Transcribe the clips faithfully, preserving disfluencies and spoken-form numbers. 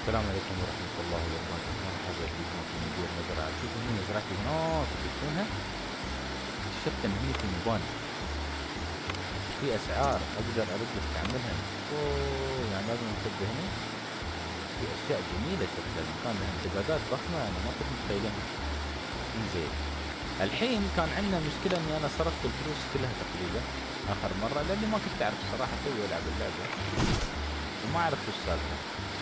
السلام عليكم ورحمة الله وبركاته. مرحبا بكم في مدير مزرعة. شوفوا هنا مزرعتي هناك تشوفونها. اكتشفت ان هني في مباني في اسعار اقدر ارد استعملها. اوه يعني لازم انتبه هنا في اشياء جميلة. شفت المكان له انتقادات ضخمة انا ما كنت متخيلها. زين الحين كان عندنا مشكلة اني انا صرفت الفلوس كلها تقريبا اخر مرة لاني ما كنت اعرف الصراحة اسوي العب اللعبة وما عرفت وش السالفة.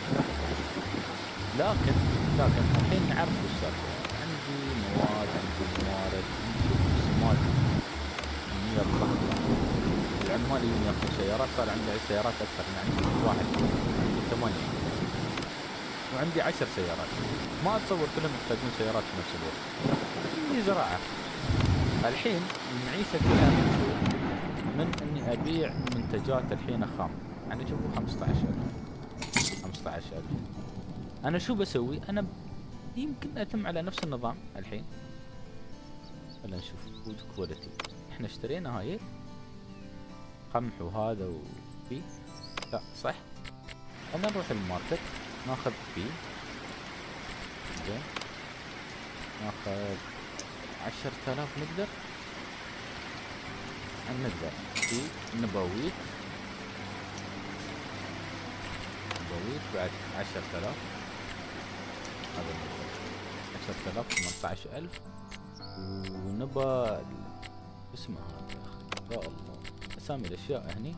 لكن لكن الحين نعرف وش السالفة. عندي مواد عندي موارد عندي رسومات كمية ضخمة. العمال يجون ياخذون سيارات صار عندي سيارات أكثر من عندي واحد عندي ثمانية وعندي عشر سيارات. ما أتصور كلهم يحتاجون سيارات في نفس الوقت. عندي زراعة الحين المعيشة فيها من إني أبيع منتجات الحين خام يعني شوفوا خمسة عشر ألف خمسة عشر ألف. أنا شو بسوي؟ أنا يمكن أتم على نفس النظام الحين. خلينا نشوف فود كواليتي. احنا اشترينا هاي قمح وهذا وفي لا صح. انا نروح الماركت ناخذ فيه زين ناخذ عشرة آلاف نقدر نقدر في نبويت نبويت بعد عشرة آلاف. هذا عشرة آلاف ثمانية عشر ألف ونبى اسمه هذا يا اخي يا الله اسامي الاشياء هني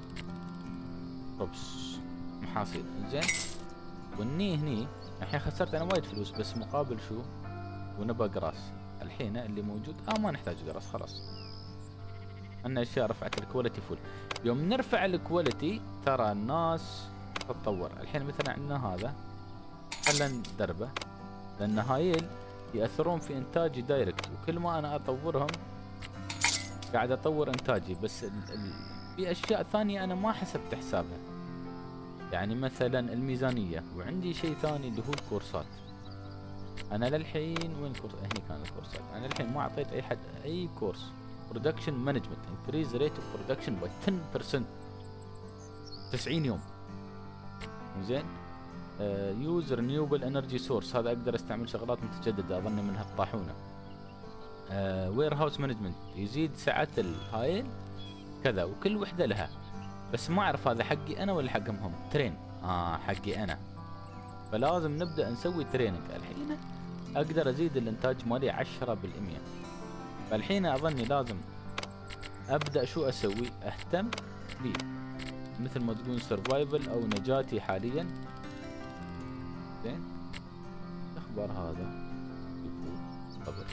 ربس محاصيل زين. والني هني الحين خسرت انا وايد فلوس بس مقابل شو ونبى قراص. الحين اللي موجود اه ما نحتاج قراص خلاص. عندنا اشياء رفعت الكواليتي فل. يوم نرفع الكواليتي ترى الناس تتطور. الحين مثلا عندنا هذا خلنا ندربه لان هايل يأثرون في انتاجي دايركت وكل ما انا اطورهم قاعد اطور انتاجي. بس ال ال في اشياء ثانية انا ما حسبت حسابها يعني مثلا الميزانية. وعندي شيء ثاني اللي هو الكورسات. انا للحين وين كورس هني كان الكورسات. انا للحين ما اعطيت اي حد اي كورس. برودكشن مانجمنت انكريز ريت اوف برودكشن باي عشرة بالمئة تسعين يوم زين. يوز رينيوبل انرجي سورس هذا اقدر استعمل شغلات متجددة اظن منها الطاحونة. وير هاوس مانجمنت يزيد سعة الهايل كذا وكل وحدة لها. بس ما اعرف هذا حقي انا ولا حقهم هم. ترين اه حقي انا فلازم نبدأ نسوي تريننج. الحين اقدر ازيد الانتاج مالي عشرة بالمية. فالحين اظني لازم ابدأ شو اسوي اهتم بي مثل ما تقول سرفايفل او نجاتي حاليا. زين اخبار هذا قبل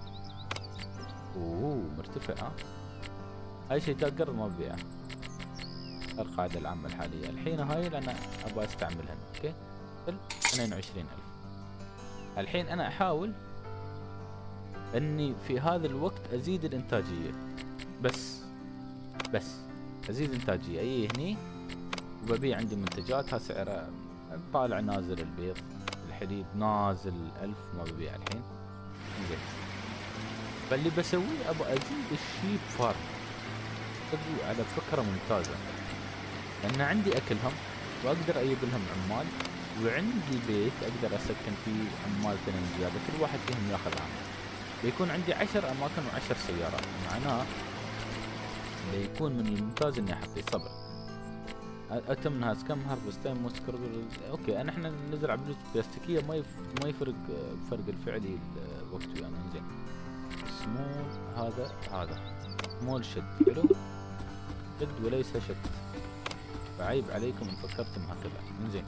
اوه مرتفع. هاي شيء تقدر ما ببيعه. القاعدة العامة الحالية الحين هاي انا ابغى استعملها اوكي اثنين وعشرين ألف. الحين انا احاول اني في هذا الوقت ازيد الانتاجية بس بس ازيد انتاجية اي هني وببيع عندي منتجاتها سعرها طالع نازل. البيض الحليب نازل ألف ما ببيع الحين زين. فاللي بسويه ابغى ازيد الشيب فارم. تبدو على فكرة ممتازة لان عندي اكلهم واقدر اجيب لهم عمال وعندي بيت اقدر اسكن فيه عمال ثانيين زيادة كل واحد فيهم ياخذ عمل. بيكون عندي عشر اماكن وعشر سيارات معناه بيكون من الممتاز اني احط صبر. اتم ناس كم هارفست تايم موست اوكي. انا احنا نزرع بلوت بلاستيكيه ما يف... ما يفرق فرق الفعلي الوقت ويانا زين. سمول هذا هذا سمول شد حلو شد وليس شد. فعيب عليكم ان فكرتم هكذا زين.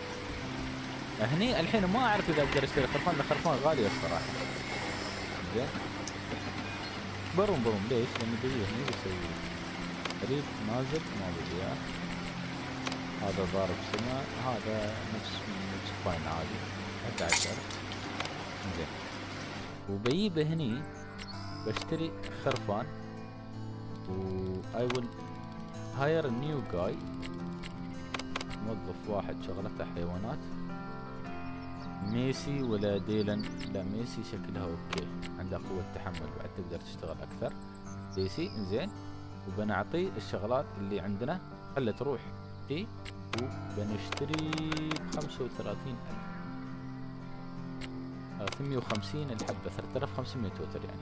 هني الحين ما اعرف اذا اقدر اشتري خرفان لان خرفان غالية الصراحة زين. بروم بروم ليش؟ لان بيجي هني بسوي قريب نازل ما ببيعه. هذا ضارب سماء هذا نفس نفس فاين عادي أحد عشر زين. وبجيبه هني بشتري خرفان و I will hire a new guy موظف واحد شغلته حيوانات. ميسي ولا ديلن؟ لا ميسي شكلها اوكي عندها قوة تحمل بعد تقدر تشتغل اكثر. ديسي زين وبنعطيه الشغلات اللي عندنا خلت تروح دي بنشتري بخمسة وثلاثين ألف، ثلاثمية وخمسين الحبة، ثلاثة آلاف وخمسمية توتر يعني.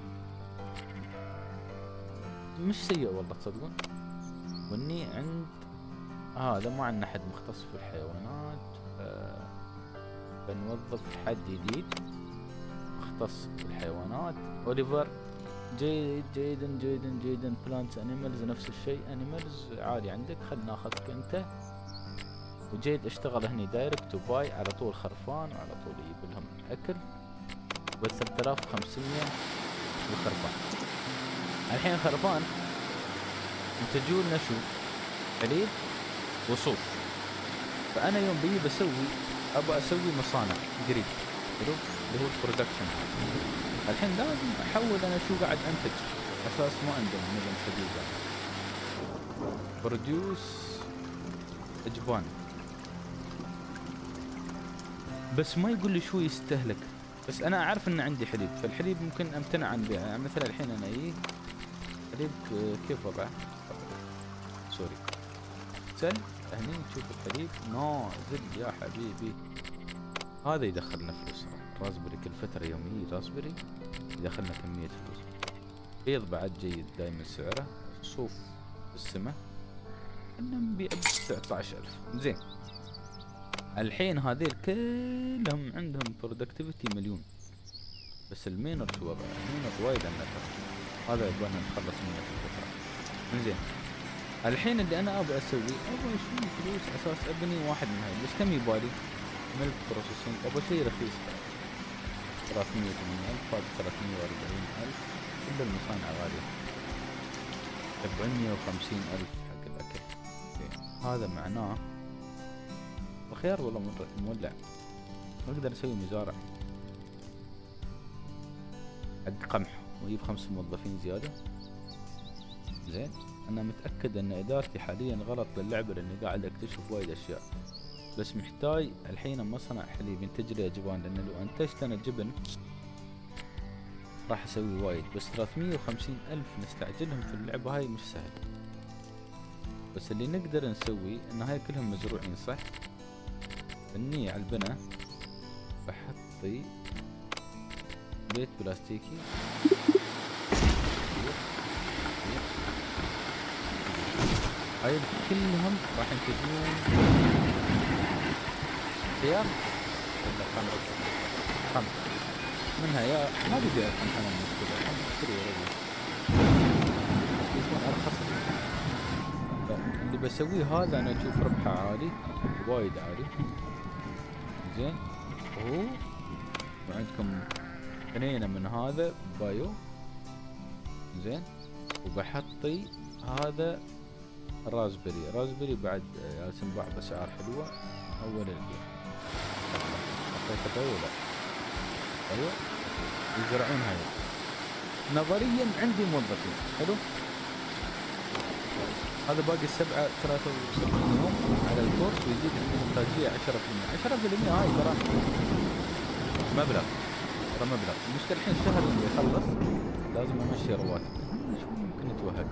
مش سيء والله تصدقون. واني عند هذا آه ما عندنا حد مختص في الحيوانات، آه بنوظف حد جديد مختص في الحيوانات. اوليفر جيد جيدا جيدا جيدا. بلانتس انيمالز نفس الشيء، انيمالز عادي عندك، خل ناخذك انت. وجيد اشتغل هني دايركت تو باي، على طول خرفان وعلى طول يجيب لهم اكل. بس ثلاثة آلاف وخمسمية الخرفان. الحين خرفان ينتجوا لنا شو؟ حليب وصوف. فانا يوم بيجي بسوي ابغى اسوي مصانع قريب حلو اللي هو البرودكشن. الحين لازم احول انا شو قاعد انتج، اساس ما عندهم نظام سديد. بروديوس اجبان، بس ما يقول لي شو يستهلك. بس انا اعرف ان عندي حليب، فالحليب ممكن امتنع عن بيعه. يعني مثلا الحين انا اي حليب كيف وضعه؟ سوري سل هني نشوف الحليب نازل يا حبيبي. هذا يدخلنا فلوس. رازبري كل فترة يومية رازبري يدخلنا كمية فلوس. بيض بعد جيد دايما سعره. صوف بالسماء انا نبيع بتسعة عشر ألف. زين الحين هذيل كلهم عندهم برودكتيفيتي مليون. بس المينر شو وضعه؟ المينر وايد عندنا ترى، هذا يبغانا نتخلص منه في الفترة. زين الحين اللي انا ابغى اسوي ابغى شوي فلوس اساس ابني واحد من هاي. بس كم يبالي؟ ملك بروسيسنج ابغى شيء رخيص، ثلاثمية وثمانين ألف، هذا ثلاثمية وأربعين ألف، كل المصانع غالية. سبعمية وخمسين ألف حق الأكل. هذا معناه الخيار والله مولع. نقدر نسوي مزارع حق قمح ويجيب خمس موظفين زيادة. زين أنا متأكد أن إدارتي حاليا غلط باللعبة لأني قاعد أكتشف وايد أشياء. بس محتاج الحين مصنع حليب ينتج لي جبان، لأن لو أنتجت أنا جبن راح أسوي وايد. بس ثلاثمية وخمسين ألف نستعجلهم في اللعبة هاي مش سهل. بس اللي نقدر نسوي إن هاي كلهم مزروعين صح. إني على البنا بحطي بيت بلاستيكي هاي كلهم راح ينتجون خيار ولا خمر. خمر منها يا ما بدي افهم انا المشكلة. خمر اشتري يا رجل بس بيكون ارخص. اللي بسويه هذا انا اشوف ربحه عالي وايد عالي. زين وهو وعندكم اثنين من هذا بايو. زين وبحطي هذا رازبري. رازبري بعد جالس نباع بأسعار حلوة. أول البيع حطيته بايو ولا أيوة يزرعون هاي. نظريا عندي موظفين حلو. هذا باقي السبعة ثلاثة وسبعين يوم على الكورس ويزيد الإنتاجية عشرة في المية. عشرة في المية هاي ترى مبلغ، ترى مبلغ. المشكلة الحين الشهر اللي يخلص لازم أمشي رواتب. شو ممكن نتوهق؟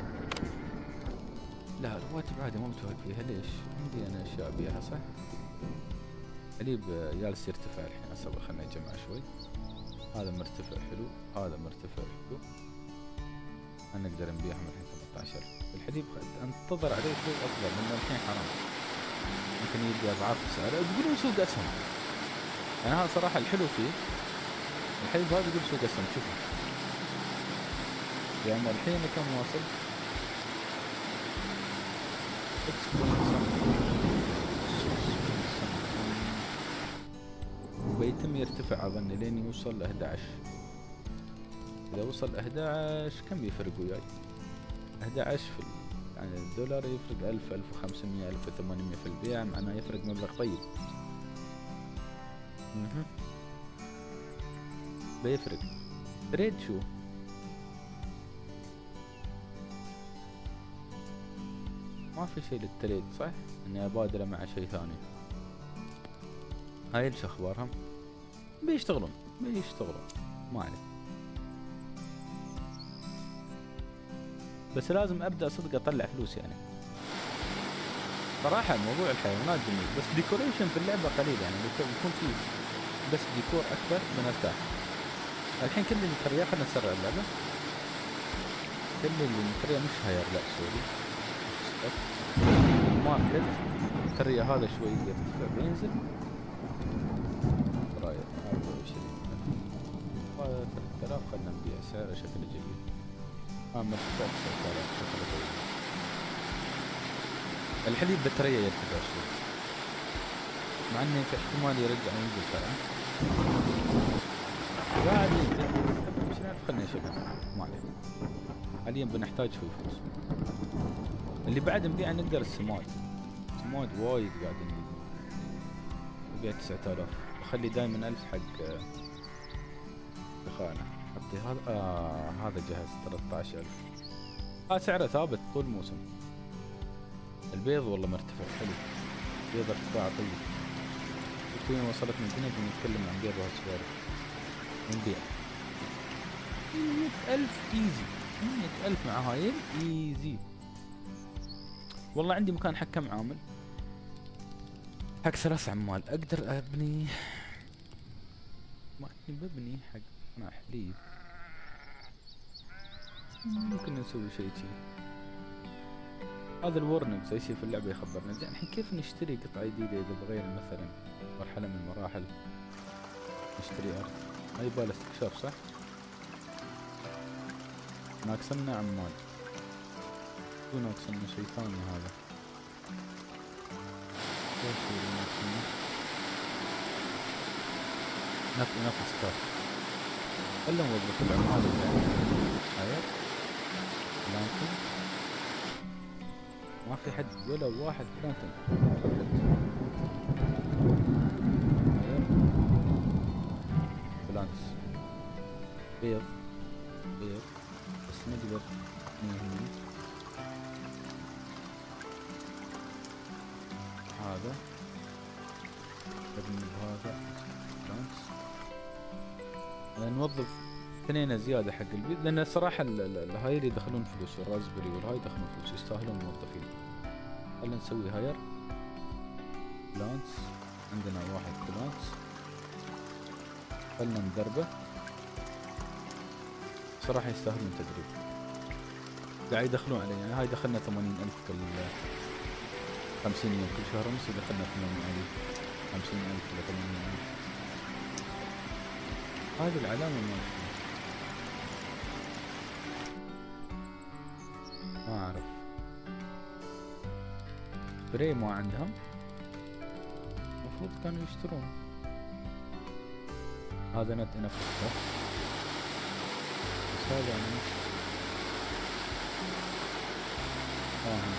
لا رواتب عادي ما متوهق فيها. ليش؟ عندي أنا أشياء أبيعها صح؟ حليب جالس يرتفع الحين. أصبر خلنا نجمع شوي. هذا مرتفع حلو، هذا مرتفع حلو. نقدر نبيعهم الحين ثمانية عشر. الحليب انتظر عليه شوي أفضل لأنه الحين حرام ممكن يبقى أضعاف سعره. تقولون سوق أسهم. يعني هذا صراحة الحلو فيه الحليب هذا يقول سوق أسهم. شوفوا يعني الحين كم واصل؟ وبيتم يرتفع أظن لين يوصل ل أحد عشر. إذا وصل أحد عشر كم بيفرق وياي؟ أحد عشر في يعني الدولار يفرق ألف ألف وخمسمية ألف وثمانمية في البيع، معناه يفرق مبلغ طيب. اها بيفرق. تريد شو؟ ما في شيء للتريد صح؟ اني ابادله مع شيء ثاني. هاي ايش اخبارهم؟ بيشتغلون بيشتغلون ما عليه. بس لازم ابدا صدق اطلع فلوس يعني. صراحة موضوع الحيوانات جميل، بس ديكوريشن في اللعبة قليل، يعني بيكون بيكون في بس ديكور أكثر بنرتاح. الحين كل اللي مكرياه، خلنا نسرع اللعبة. كل اللي مكرياه مش هاير، لا سوري، الماركت مكرياه هذا شوي يرتفع بينزل. رايح أربعة وعشرين هذا ثلاثة آلاف، خلنا نبيع سعره شكله جيد. اه مرتفع تسعة آلاف شكله جيد. الحليب بطارية يرتفع شوي، مع انه في احتمال يرجع ينزل ترى. قاعد ينزل مش عارف، خلنا نشوف ما عليه. حاليا بنحتاج شوي فلوس. اللي بعد نبيعه نقدر السماد. السماد وايد قاعد نبيع، نبيع تسعة آلاف. بخلي دائما ألف حق دخانة. حطي هذا آه هذا جهز ثلاثة عشر ألف. هذا سعره ثابت طول الموسم. البيض والله مرتفع حلو، بيض ارتفاع طيب. وين وصلتنا الدنيا بنتكلم عن بيض وهالسوالف. نبيع مية ألف ايزي، مية ألف مع هايل ايزي. والله عندي مكان حق كم عامل؟ حق ثلاث عمال اقدر ابني. ما اني ببني حق صناع حليب. ممكن نسوي شيء شي. هذا الورنكس اي شيء في اللعبة يخبرنا. زين الحين كيف نشتري قطعة جديدة اذا بغينا مثلا مرحلة من المراحل نشتري ارض؟ ما يبالي استكشاف صح؟ ناقصنا عمال. شو ناقصنا؟ شيء ثاني هذا. ايش اللي ناقصنا؟ نفس نفس ستاف. خلنا نوظف العمال اللي عندنا. هاي لانتن. ما في حد ولا واحد لانتن. بلانس. بيض. بيض. بس نقدر نهني. هذا نبني بهذا بلانس. نوظف اثنين زيادة حق البيض، لأن الصراحة الهاير يدخلون فلوس، الرازبري والهاي يدخلون فلوس، يستاهلون موظفين. خلنا نسوي هاير بلانس. عندنا واحد بلانس. خلنا ندربه، صراحة يستاهلون تدريب. قاعد يدخلون علينا، يعني هاي دخلنا ثمانين ألف كل خمسين يوم، كل شهر ونص يدخلنا ثمانين ألف، خمسين ألف إلى ثمانين ألف. هذه العلامة ما ما أعرف. بري ما عندهم، المفروض كانوا يشترون. هذا نت نفسه بس هذا يعني مش فاهم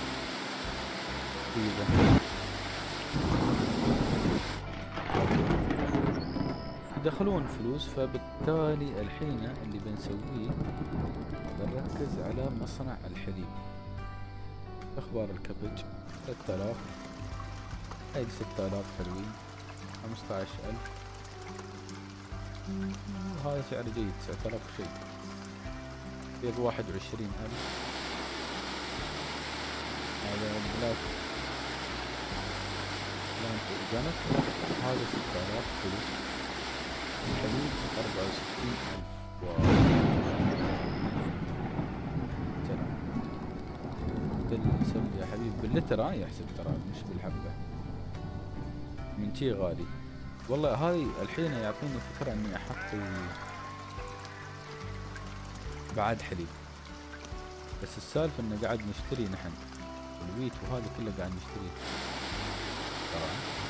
كذا. يدخلون فلوس، فبالتالي الحين اللي بنسويه بنركز على مصنع الحليب. اخبار الكبج ثلاثة آلاف، هاي ستة آلاف حلوين، خمسة عشر ألف. هذا سعر جيد، تسعة آلاف شيء. بيض واحد وعشرين ألف. هذا بلاك بلاك أورجانيك، هذا ستة آلاف فلوس. الحليب أربعة وستين ألف. واو بالسل يا حبيبي، باللتر ها يحسب ترى مش بالحبة، من شي غالي. والله هاي الحين يعطيني فكرة اني احط بعد حليب، بس السالفة انه قاعد نشتري نحن الويت وهذا كله قاعد نشتريه ترى،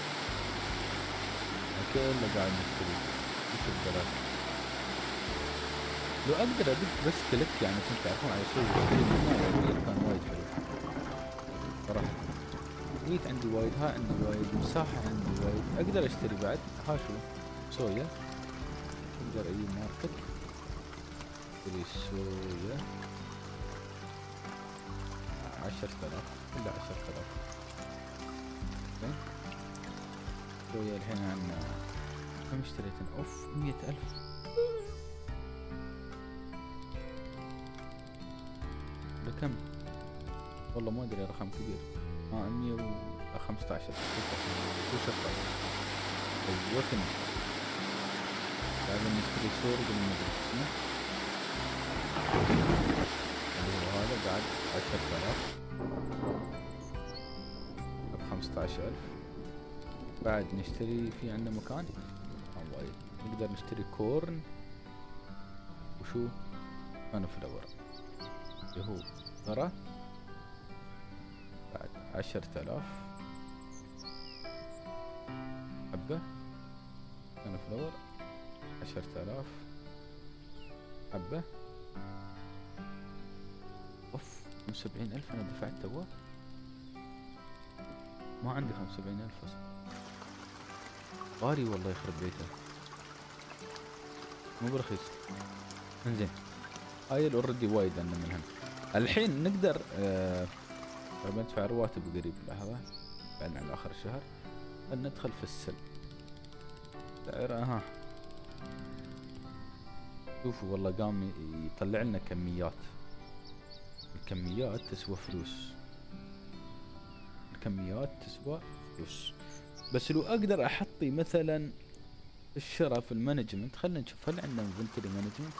كله قاعد نشتريه مش ببلاش. لو اقدر ادق بس كليك يعني كنت تعرفون على شيء اشتري منه كان وايد حلو صراحة. ويت عندي وايد، ها عندي وايد، مساحة عندي وايد، اقدر اشتري بعد. ها شو صويا، اقدر اي ماركت اشتري صويا عشرة آلاف الا عشرة آلاف. صويا الحين عنا كم اشتريت؟ اوف مية ألف. بكم؟ والله ما ادري، رقم كبير. ها مية خمسة عشر شو شفاف. ايوه فينش. بعدين نشتري سور قبل ما ندري اسمه اللي هو هذا بعد عشرة آلاف بخمسة عشر ألف. بعد نشتري في عندنا مكان وايد نقدر نشتري كورن وشو كان فلاور اللي هو ذرة بعد عشرة آلاف حبة كان فلاور عشرة آلاف حبة. اوف خمسة وسبعين ألف انا دفعت توا ما عندي خمسة وسبعين ألف اصلا غالي والله يخرب بيته مو برخيص. انزين هاي الاوريدي وايد عندنا منهم. الحين نقدر آه ندفع رواتب قريب لحظة بعدين على اخر الشهر. ندخل في السلم سعرها ها شوفوا والله قام يطلع لنا كميات. الكميات تسوى فلوس. الكميات تسوى فلوس. بس لو اقدر احطي مثلا الشراء في المانجمنت. خلينا نشوف هل عندنا انفنتوري مانجمنت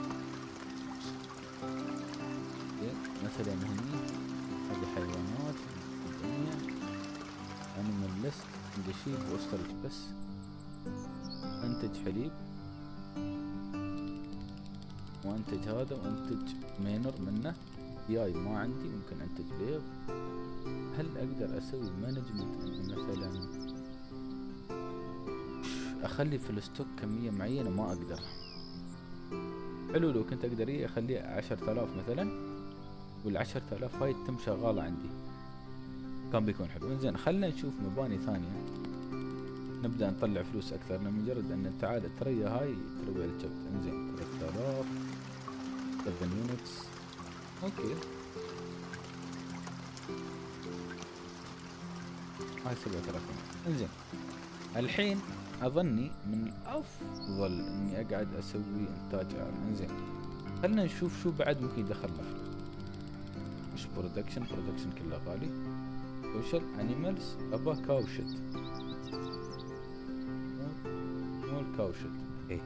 مثلا هني. هذه حيوانات الدنيا انيمال ليست عندي شيء وستورج بس. انتج حليب وانتج هذا وانتج مينر منه. ياي ما عندي ممكن انتج بيض. هل اقدر اسوي مانجمنت مثلا اخلي في الستوك كمية معينة؟ ما اقدر. حلو لو كنت اقدر ايه اخليه عشرة آلاف مثلا والعشرة آلاف هاي تتم شغالة عندي كان بيكون حلو. انزين خلنا نشوف مباني ثانية نبدأ نطلع فلوس اكثر. مجرد ان تعال التريا هاي تروي الجبت. انزين ثلاثة آلاف سبعة يونتس اوكي هاي سبعة آلاف. انزين الحين اظني من الافضل اني اقعد اسوي انتاج اعلى. انزين خلنا نشوف شو بعد ممكن يدخلنا فلوس. مش برودكشن برودكشن كله غالي. سوشيال انيمالز ابا كاوشت مو الكاوشت ايه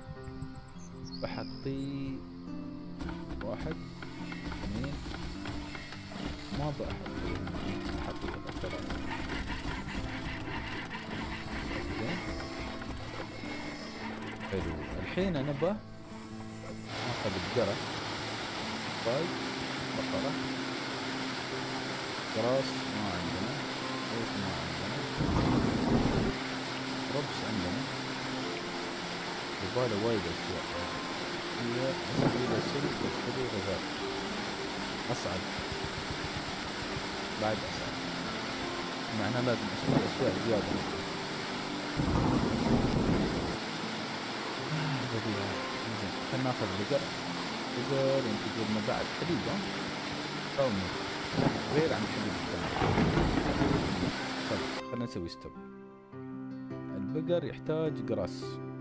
بحطي واحد اثنين ما بحطي بحطي ثلاثة. حلو الحين انا با اخذ الجرة طيب بقرة جراس ما عندنا اوت ما عندنا ربس عندنا يباله وايد اشياء. هي اسوي له سلك واشتري غذاء اصعد بعد اصعد معناه لازم اشتري اشياء زيادة. خلنا ناخذ بقر بقر ينتج لنا بعد حليب او غير عن الحليب الثاني. خلنا نسوي ستوب. البقر يحتاج قراص.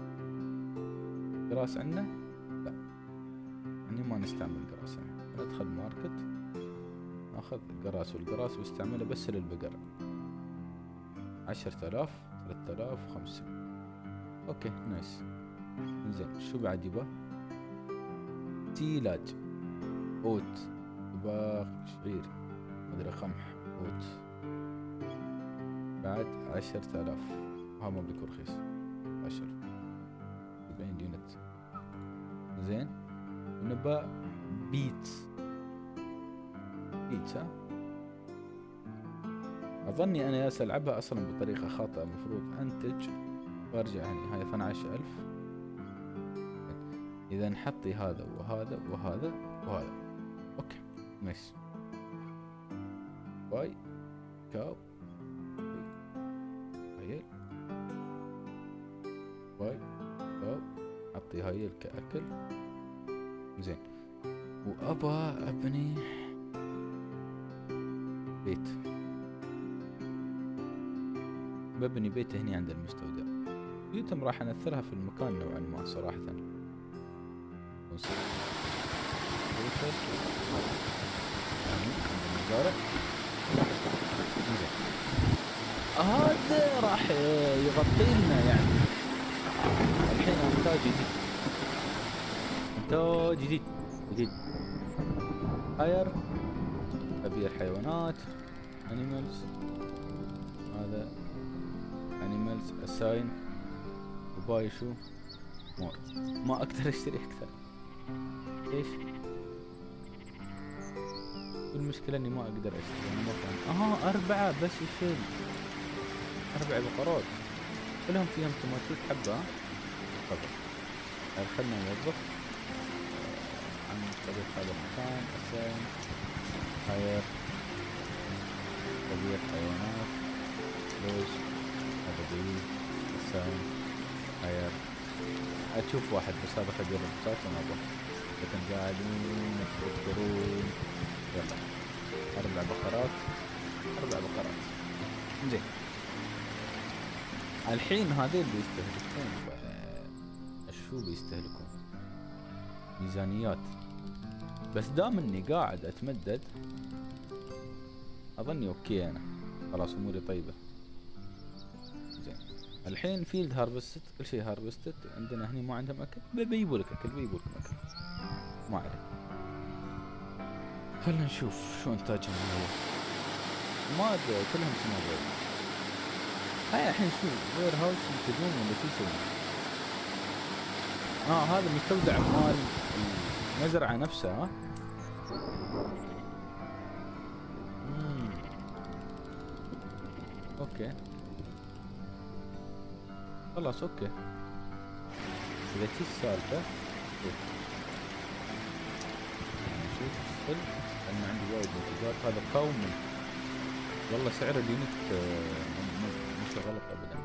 قراص عندنا؟ لا يعني ما نستعمل قراص. ندخل ماركت ناخذ قراص والقراص بستعمله بس للبقر. عشرة آلاف ثلاثة آلاف وخمسمية اوكي نايس. انزين شو بعد يبا؟ تيلاج اوت طباخ شعير مدري قمح اوت بعد عشرة آلاف. ها ما بيكون رخيص عشر سبعين يونت. زين ونبا بيت بيت ها اظني انا ياس العبها اصلا بطريقة خاطئة. المفروض انتج وارجع هني. هاي اثنى عشر ألف. اذا نحطي هذا وهذا وهذا وهذا اوكي نايس. باي كاو هيل باي كاو حطي هيل كأكل. زين وابا ابني بيت. ببني بيت هني عند المستودع. بيوتهم راح انثرها في المكان نوعا ما صراحة. يعني عند المزارع زين هذا راح يغطي لنا يعني. الحين انتاج جديد، انتاج جديد جديد هاير تبيع حيوانات انيمالز. هذا انيمالز اساين وباي شو مور. ما اقدر اشتري اكثر. ليش؟ المشكلة اني ما اقدر اشتري. انا ما فاهم. اها اربعة بس يشيل اربع بقرات كلهم فيهم ثمانية حبة. طبعا خلنا نوظف عن طريق هذا المكان. اساين هاير تبيع حيوانات لوز. هذا جديد اساين هاير. اشوف واحد بس هذا خبير البساط ونظف. لكن قاعدين يفكرون. يلا اربع بقرات اربع بقرات. زين الحين هذين بيستهلكون شو بيستهلكون؟ ميزانيات. بس دام اني قاعد اتمدد اظني اوكي. انا خلاص اموري طيبة. زين الحين فيلد هارفستد كل شيء هارفستد. عندنا هني ما عندهم اكل بيجيبوا لك اكل بيجيبوا لكم اكل ما عليه. خلنا نشوف شو انتاجهم هو. ما ادري كلهم سماء غير. هاي الحين شو وير هاوس ينتجون ولا شو يسوون؟ اه هذا مستودع مال المزرعة نفسها. امم اوكي خلاص اوكي. اذا شي السالفة نشوف سل لان عندي وايد منتجات. هذا كومن والله سعر اليونت مش غلط ابدا.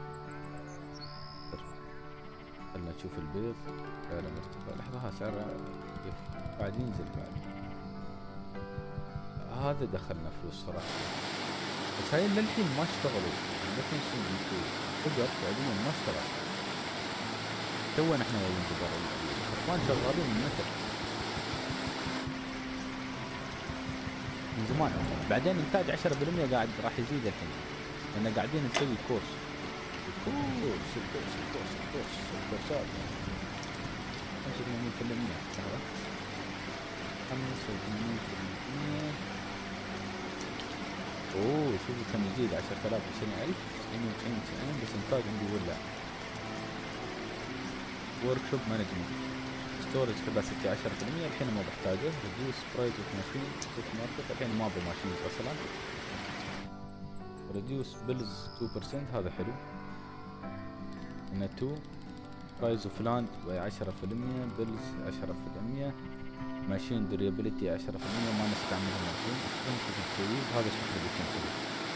خلنا نشوف البيض سعره مرتفع. لحظة ها سعره قاعد ينزل بعد. هذا دخلنا فلوس صراحة. بس هاي للحين ما اشتغلوا. لكن شو بيقول بقر فعليا ما اشتغل. تونا احنا جايين بقر الاخوان شغالين من متى؟ من زمان. بعدين انتاج عشرة بالمية قاعد راح يزيد الحين لان قاعدين نسوي كورس. الكورس الكورس الكورس الكورس الكورسات خمسة وثمانين بالمية. خمسة وثمانين بالمية. اوه شوفوا كم يزيد. عشرة آلاف عشرين ألف تسعين وتسعين تسعين بس انتاج عندي ولا. ورك شوب مانجمنت ستورج كباسيتي عشرة بالمية. الحين ما بحتاجه. ريديوس برايس اوف ماشين سوبر ماركت. الحين ما ابو ماشين اصلا. ريديوس بيلز اثنين بالمية هذا حلو. هنا اثنين برايس اوف لاند عشرة بالمية. بيلز عشرة بالمية. ماشين دوريابيلتي عشرة بالمية ما نستعملها ماشين. هذا شكله بيكون حلو.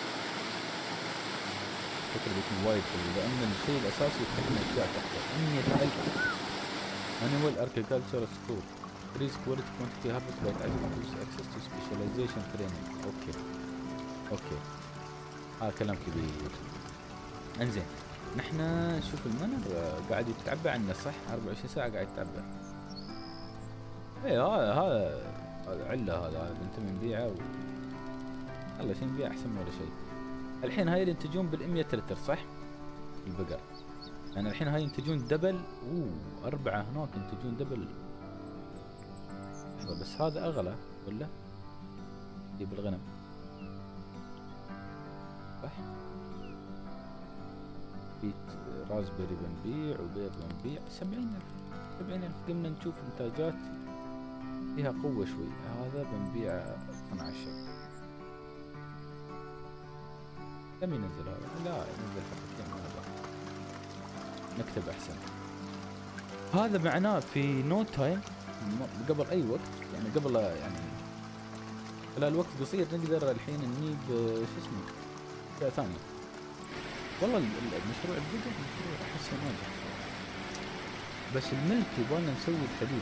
شكله بيكون وايد حلو لان الشيء الاساسي يفتح لنا اشياء تحته. مية ألف Animal Agriculture School Increase Quality Quantity Harvest by Agriculture Access to Specialization Training. اوكي اوكي ها كلام كبير. انزين نحن نشوف المنر قاعد يتعبى عنا صح. أربعة وعشرين ساعة قاعد يتعبى. ايه هذا هذا هذا عله. هذا بنتم نبيعه و... يلا شي نبيع احسن من ولا شيء. الحين هاي ينتجون بالمية لتر صح البقر. يعني الحين هاي ينتجون دبل. اوه اربعة هناك ينتجون دبل. لحظة بس هذا اغلى ولا؟ دي بالغنم صح. بيت رازبري بنبيع وبيض بنبيع. سبعين الف سبعين الف. قمنا نشوف انتاجات فيها قوة شوي. هذا بنبيع اثنى عشر. لم ينزل هذا. لا ينزل حقتين ما ابغى. نكتب احسن. هذا معناه في نو تايم قبل اي وقت يعني قبل يعني خلال وقت قصير نقدر الحين نجيب شو اسمه اشياء ثانية. والله المشروع البدء مشروع احسه ناجح. بس الملك يبغالنا نسوي الحديد.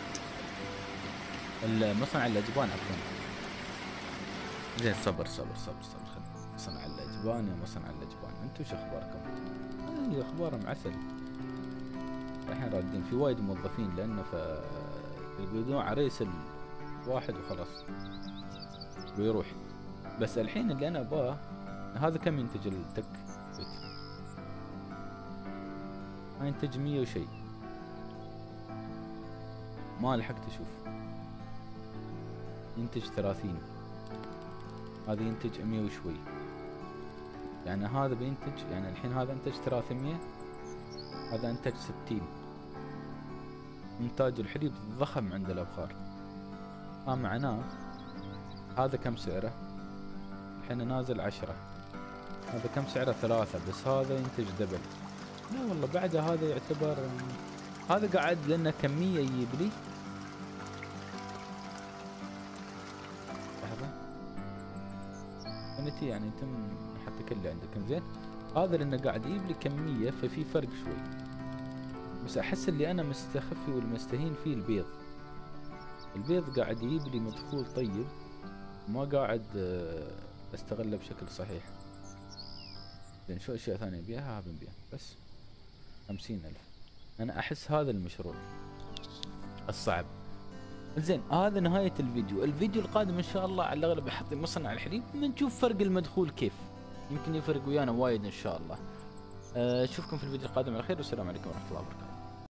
المصنع الاجبان عفوا. زين صبر صبر صبر صبر. خلينا مصنع الاجبان يا مصنع الاجبان. انتو شو اخباركم؟ اي اخبارهم عسل. الحين رادين في وايد موظفين لانه ف يقعدون عريس الواحد وخلاص ويروح. بس الحين اللي انا ابغاه هذا كم ينتج التك بيت؟ ما ينتج مية وشي، ما لحقت اشوف. ينتج ثلاثين، هذا ينتج مية وشوي، يعني هذا بينتج، يعني الحين هذا انتج ثلاثمية، هذا انتج ستين. انتاج الحليب ضخم عند الابخار، ما معناه هذا كم سعره؟ الحين نازل عشرة، هذا كم سعره؟ ثلاثة، بس هذا ينتج دبل. لا والله بعد هذا يعتبر، هذا قاعد لأنه كمية يجيب لي. لحظة، انتي يعني تم حتى كله عندك زين. هذا لأنه قاعد يجيب لي كمية، ففي فرق شوي. بس أحس اللي أنا مستخفي والمستهين فيه البيض. البيض قاعد يجيب لي مدخول طيب، ما قاعد استغله بشكل صحيح. زين شو اشياء ثانية بيها؟ ها بنبيها بس خمسين الف. انا احس هذا المشروع الصعب. زين هذا نهاية الفيديو. الفيديو القادم ان شاء الله على الاغلب بحط مصنع الحليب، بنشوف فرق المدخول كيف، يمكن يفرق ويانا وايد ان شاء الله. اشوفكم في الفيديو القادم على خير، والسلام عليكم ورحمة الله وبركاته.